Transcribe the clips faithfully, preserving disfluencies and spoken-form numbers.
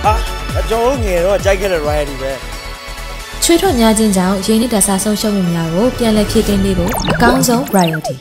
啊，ကျွန်တော်ငယ်တော့ကြိုက်ခဲ့တဲ့ royalty ပဲချွေးထွက်များခြင်းကြောင့်ရင်းနှီးတက်စားဆုံးရှုံးမှုများကိုပြန်လည်ဖြည့်တင်းပေးဖို့အကောင်းဆုံး royalty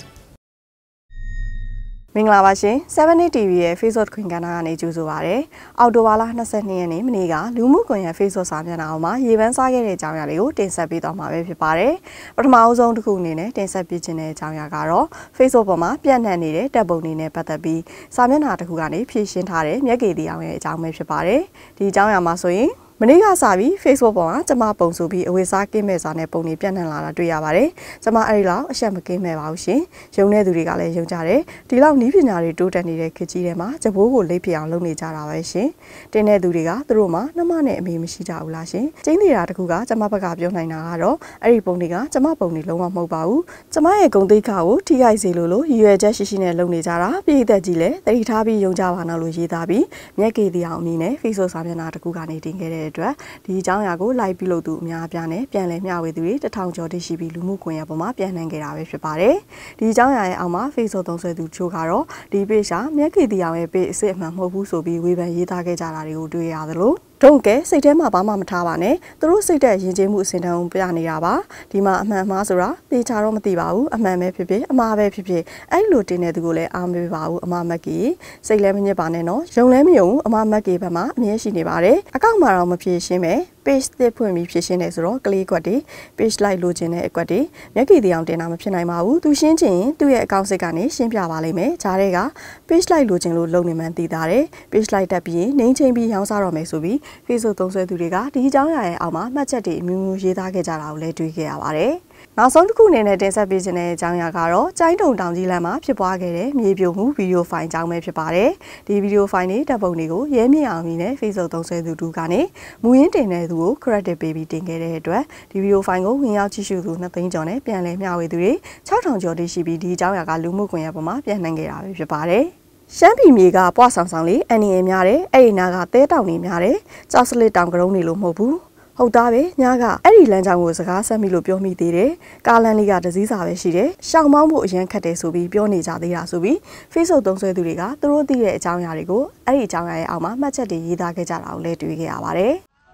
မင်္ဂလာပါရှင် seven eight တီ ဗီ ရဲ့ Facebook ခွင့်ကဏ္ဍကနေကြိုဆိုပါရစေ။အော်တိုဘာလ၂၂ရက်နေ့မနေ့ကလူမှုကွန်ရက် Facebook စာမျက်နှာပေါ်မှာရေပန်းစားခဲ့တဲ့အကြောင်းအရာတွေကိုတင်ဆက်ပေးသွားမှာပဲဖြစ်ပါတယ်။ပထမအဆုံးတစ်ခုအနေနဲ့တင်ဆက်ပေးခြင်းတဲ့အကြောင်းအရာကတော့ Facebook ပေါ်မှာပြန့်နှံ့နေတဲ့တပ်ပုံတွေနဲ့ပတ်သက်ပြီးစာမျက်နှာတစ်ခုကနေဖြည့်ရှင်းထားတဲ့မြက်ကေတီအောင်ရဲ့အကြောင်းပဲဖြစ်ပါတယ်။ဒီအကြောင်းအရာမှာဆိုရင်မနေ့ကစပြီး Facebook ပေါ်မှာကျမပုံဆိုပြီးအဝေးစားကင်းမဲ့စာနဲ့ပုံတွေပြန့်နှံ့လာတာတွေ့ရပါတယ်။ကျမအဲ့ဒီလောက်အဆက်မကင်းမဲ့ပါဘူးရှင်။ယုံတဲ့သူတွေကလည်းယုံကြတယ်။ဒီလောက်နီးပညာတွေတိုးတက်နေတဲ့ခေတ်ကြီးထဲမှာကြပိုးကိုလိပ်ဖြစ်အောင်လုပ်နေကြတာပဲရှင်။တင်းတဲ့သူတွေကသူတို့မှနှမနဲ့အမေမရှိကြဘူးလားရှင်။ကျင်းနေတာတခုကကျမဘက်ကပြောနိုင်တာကတော့အဲ့ဒီပုံတွေကကျမပုံတွေလုံးဝမဟုတ်ပါဘူး။ကျမရဲ့ဂုဏ်သိက္ခာကိုထိခိုက်စေလို့လို့ရည်ရွယ်ချက်ရှိရှိနဲ့လုပ်နေကြတာပြည်သက်ကြီးလည်းတတိထားပြီးယုံကြပါနော်လို့ရေးသားပြီးမြက်ကေတီအောင်အမည်နဲ့ Facebook စာမျက်နှာတခုကနေတင်ခဲ့တဲ့အတွက်ဒီအကြောင်းအရာကို live ပြုလုပ်သူအများအပြားနဲ့ပြန်လည်မျှဝေသူတွေတစ်ထောင်ကျော်တရှိပြီးလူမှုကွန်ရက်ပေါ်မှာပြန်နှံခဲ့တာပဲဖြစ်ပါတယ်။ဒီအကြောင်းအရာရဲ့အောက်မှာ Facebook သုံးစွဲသူချို့ကတော့ဒီ page ကမြက်ကေတီအောင်ရဲ့ page အစစ်အမှန်မဟုတ်ဘူးဆိုပြီးဝေဖန်ရေးသားခဲ့ကြတာတွေကိုတွေ့ရသလိုတော့ကဲစိတ်ထဲမှာဘာမှမထားပါနဲ့သူတို့စိတ်သက်ယဉ်ကျေးမှုအစဉ်တန်းပြနေတာပါဒီမှာအမှန်မှားဆိုတာသေချာတော့မသိပါဘူးအမှန်ပဲဖြစ်ဖြစ်အမှားပဲဖြစ်ဖြစ်အဲ့လိုတင်တဲ့သူကိုလည်းအားမပေးပါဘူးအမမက်ကီစိတ်လည်းမညစ်ပါနဲ့နော်ယုံလည်းမယုံအမမက်ကီဘက်မှာအမြဲရှိနေပါတယ်အကောင့်မှာတော့မဖြစ်ရှင်းပဲ page တစ်ဖွင့်ပြီးဖြစ်ရှင်းနေဆိုတော့ကလေးကွက်တွေ page like လိုချင်တဲ့အကွက်တွေမျက်ကီတီအောင်တင်တာမဖြစ်နိုင်ပါဘူးသူရှင်းချင်သူ့ရဲ့အကောင့်စစ်ကနေရှင်းပြပါလိမ့်မယ်ဂျားတွေက page like လိုချင်လို့လုံနေမှန်းသိတာတယ် page like တက်ပြီးနှိမ့်ချင်းပြီးရောင်းစားတော့မယ်ဆိုပြီး Facebook သုံးစွဲသူတွေကဒီအကြောင်းအရာရဲ့အောက်မှာမှတ်ချက်တွေအမျိုးမျိုးရေးသားခဲ့ကြတာကိုလည်းတွေ့ခဲ့ရပါတယ်နောက်ဆုံးတစ်ခုအနေနဲ့တင်ဆက်ပေးခြင်းတဲ့အကြောင်းအရာကတော့ကျိုင်းတုံတောင်ကြီးလမ်းမှာဖြစ်ပွားခဲ့တဲ့မြေပြိုမှုဗီဒီယိုဖိုင်အကြောင်းပဲဖြစ်ပါတယ်ဒီဗီဒီယိုဖိုင်တွေတပ်ပုံတွေကိုရဲမြင့်အောင်ကြီးနဲ့ Facebook သုံးစွဲသူတို့ကနေမူရင်းတင်တဲ့သူကို credit ပေးပြီးတင်ခဲ့တဲ့အတွက်ဒီဗီဒီယိုဖိုင်ကိုဝင်ရောက်ကြည့်ရှုသူနှစ်သိန်းကျော်နဲ့ပြန်လည်မျှဝေသူတွေ၆ထောင်ကျော်တိရှိပြီးဒီအကြောင်းအရာကလူမှုကွန်ရက်ပေါ်မှာပြန်နှံခဲ့တာပဲဖြစ်ပါတယ်ရှမ်းပြည်မြေကပွားဆောင်ဆောင်လေးအန်နီအများတယ်အဲ့ဒီနာကတဲတောင်နေများတယ်ကြောက်စလစ်တောင်ကရုံးနေလို့မဟုတ်ဘူးဟုတ်သားပဲညကအဲ့ဒီလမ်းကြောင်းကိုစကားဆက်မိလို့ပြောမိသေးတယ်ကားလမ်းလေးကဒစည်းစာပဲရှိတယ်ရှောင်းမောင်းဖို့အရင်ခက်တယ်ဆိုပြီးပြောနေကြသေးတာဆိုပြီး Facebook သုံးစွဲသူတွေကသူတို့သိတဲ့အကြောင်းအရာတွေကိုအဲ့ဒီအကြောင်းအရာရဲ့အောက်မှာမှတ်ချက်တွေရေးသားခဲ့ကြတာကိုလည်းတွေ့ခဲ့ရပါတယ်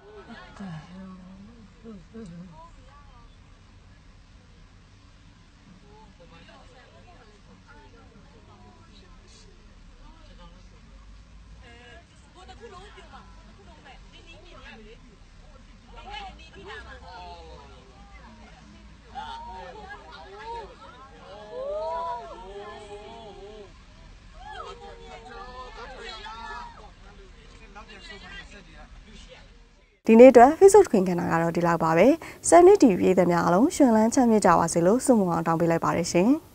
ဒီနေ့အတွက် Facebook ခွင့်ခဏကတော့ဒီလောက်ပါပဲ seven eight တီ ဗီ ပြည်သူများအားလုံးရှင်လန်းချမ်းမြေ့ကြပါစေလို့ဆုမွန်အောင်တောင်းပေးလိုက်ပါတယ်ရှင်